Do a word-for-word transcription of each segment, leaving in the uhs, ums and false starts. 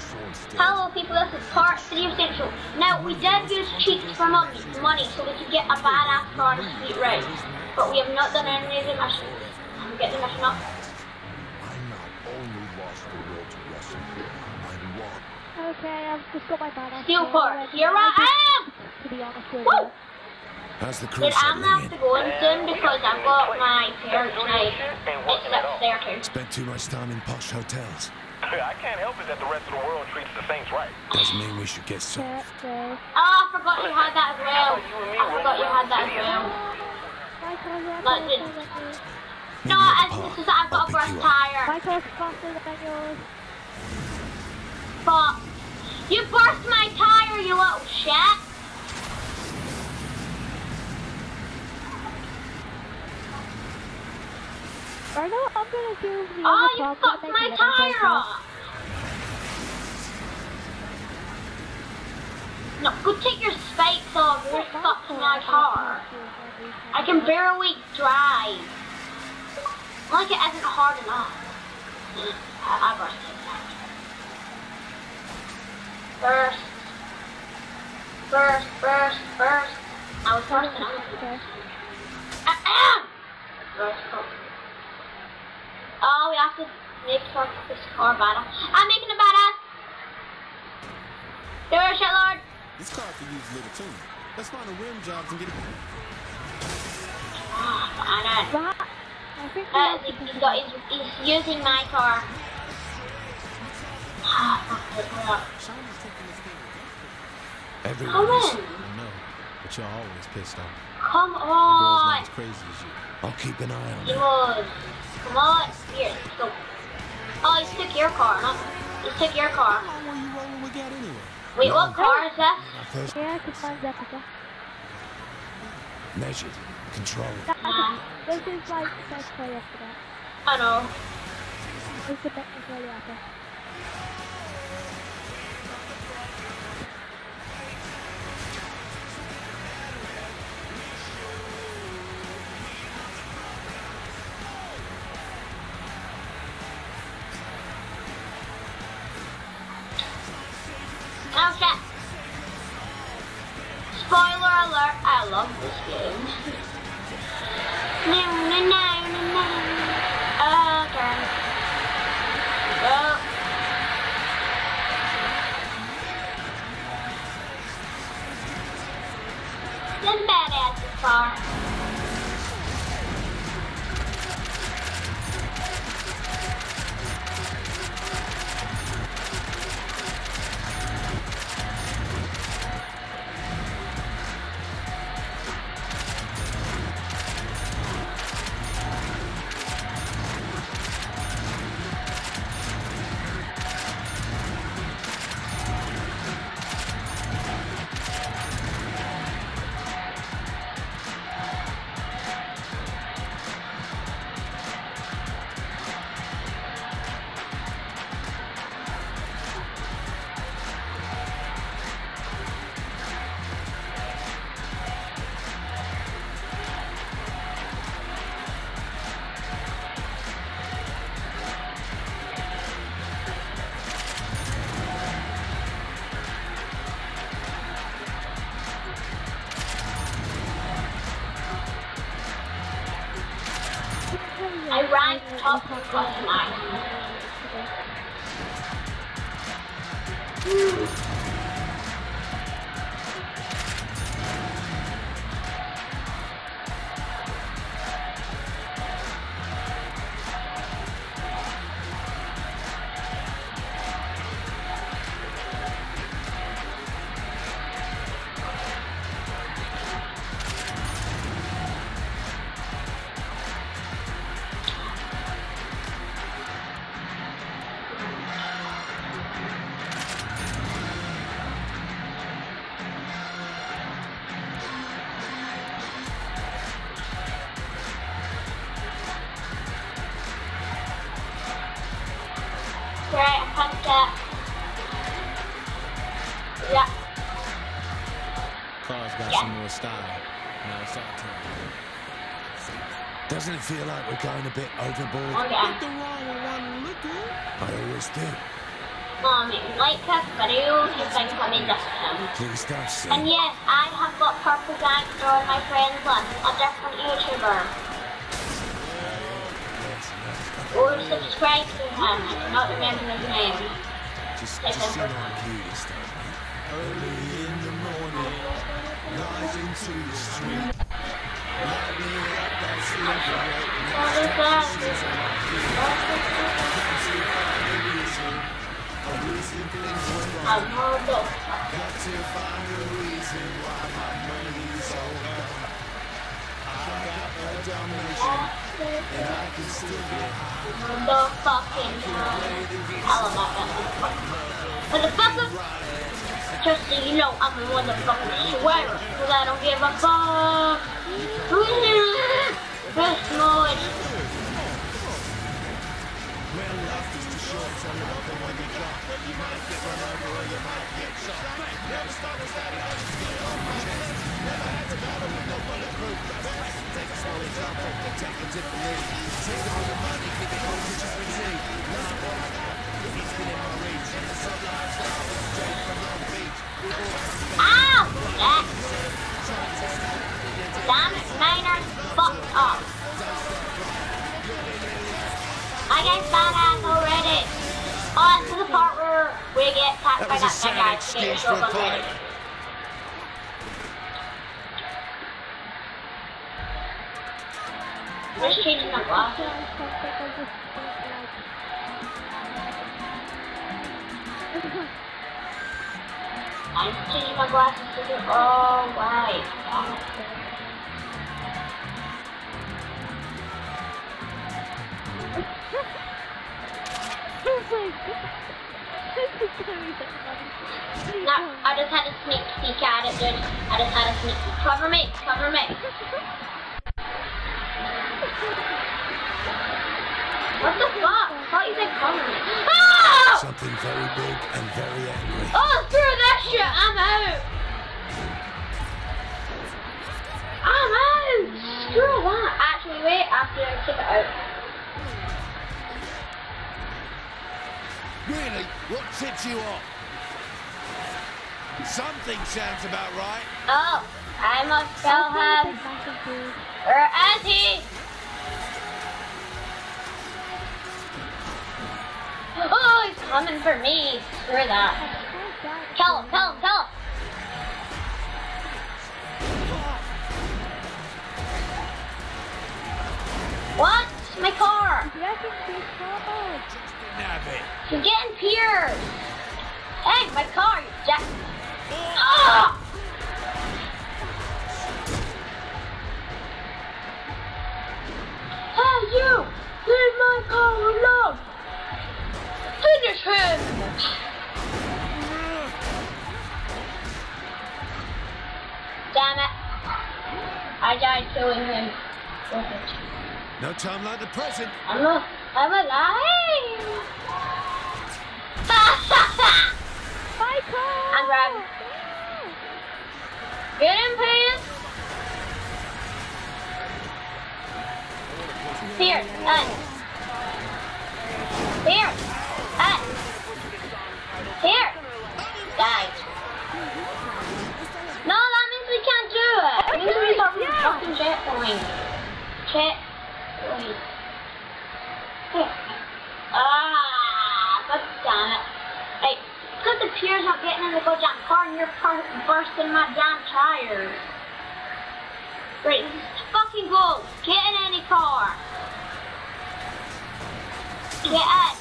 Hello people, this is part three of Central. Now, we did use cheats for money, money so we could get a badass car to sweet race. But we have not done any of the missions. I'm getting the mission up. Okay, I've just got my badass. Steel part, here I am! To be honest with Woo! you. How's the crew Dude, I'm gonna have settling to in? go in soon because I've got my parents' night. It's upstairs too. Spent too much time in posh hotels. I can't help it that the rest of the world treats the Saints right. Doesn't mean we should get some. Yeah, yeah. Oh, I forgot you had that as well. I forgot you had that as well. My car's there, Like, my did- car's there. No, it's just that I've got a burst tire. My car's faster than yours. But you burst my tire, you little shit. I know I'm gonna do the Oh, other you car, fucked but my make it tire better. off. No, go take your spikes off. You're stuck to my car. I can barely drive. Like it isn't hard enough. I, I burst it. Burst. Burst, burst, burst. I was bursting out. Okay. Ah, burst. Oh, we have to make sure this car badass. I'm making a badass. Do it, shitlord. This car could use a little tuning. Let's find the rim jobs and get it. Oh, I know. But I think we Uh, have to he- he's, do got, he's, he's using my car. Ah, fuck it, hold up. Shawnee's taking this thing. Everyone Come is. in. I know, but you're always pissed off. Come The girl's not on. as crazy as you. I'll keep an eye on He her. was. Come on. Here, let's go. Oh, he took your car, huh? He took your car. How were you rolling with that anyway? Wait, what car is this? Our first Yeah, because mine's epic. measured, controlled. Nah, This is like the best play after that. I know. This is the best play after. Oh shit. Spoiler alert, I love this game. No, no, no, no, no. Okay. Well. Them badasses car. I ran top of the night. Right, I punched it. Yeah. Car's got Yeah. some more style. Now it's our turn. Doesn't it feel like we're going a bit overboard? Okay. Nothing wrong with wanting to look good. I always do. Mommy, like this video, you think I'm in this him. Please don't say. And yes, I have got Purple Gangster on my friends list, a different YouTuber. Or subscribe to him, I cannot remember his name. Just, It's just in sing on key this time, mate. Early in the morning, rise into the street. Light me up, that's the light. What is that? A reason things went wrong. I'm hold up. Got to find a reason why my money's so high. I got a damnation, and I can still get high. The fucking hell am I gonna motherfucker? Just so you know, I'm a motherfucking sweater, cause I don't give a fuck. This noise. When life is too short, tell me about the one you got. You might get run over or you might get shot. Never start a study, I just get it off my chest. Never had to battle with no bulletproof vest. Take a small example, take a tip from me. Take all the money, give it all to charity. Now I'm all I got, it's within my reach. And the sun lifestyle is straight from Long Beach. Ow! That. Damn it, Maynard, fucked up. I got badass already. Oh, this is the part where we get attacked by That was a that big guy sad to get your excuse for a shotgun ready. fight. I'm just changing my glasses. I'm just changing my glasses to the oh right. Damn it. No, I just had a sneak peek at it, dude. I just had a sneak peek. Cover me, cover me. What the fuck? I thought you said cover me. Oh! Something very big and very angry. Oh, screw that shit, I'm out. I'm out. Screw that. Actually, wait, after I take it out. Really? What tipped you off? Something sounds about right. Oh, I must tell him. Where is he? Oh, he's coming for me. Screw that. Kill him, kill him, kill him. What? My car. You're getting pierced. Hey, my car, you jack. Ah! Hey, you! Leave my car alone! Finish him! Damn it. I died killing him. No time like the present. I'm a, I'm alive! I'm grabbing. Get him, please! Here, uh. Here, uh. Here! Die. No, that means we can't do it! It means we start from the fucking checkpoint. Checkpoint. Here. Ah, god damn it. Hey, because the pier's not getting in the goddamn car and you're bursting my damn tires. Right, fucking go. Get in any car. Get in.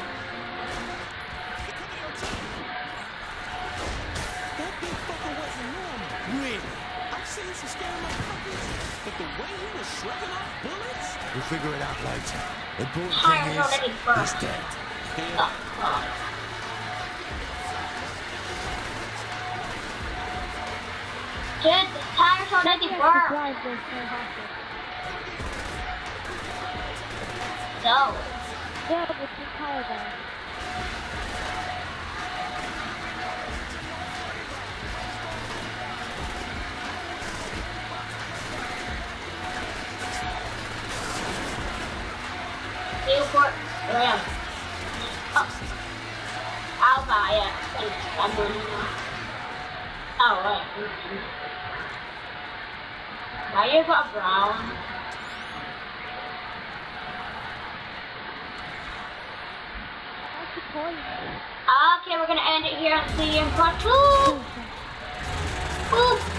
That big fucker wasn't normal. Really? I've seen some scary motherfuckers, but the way he was shrugging off bullets? We'll figure it out later. The important Tires thing already is, burst. he's dead. Oh, oh. Dude, the tires already burst. So. Yeah, but the tire there. Newport Ram. Oh. buy it. I'm going to. Oh, wait. Why you got brown? Okay, we're gonna end it here and see you in part two. Boop.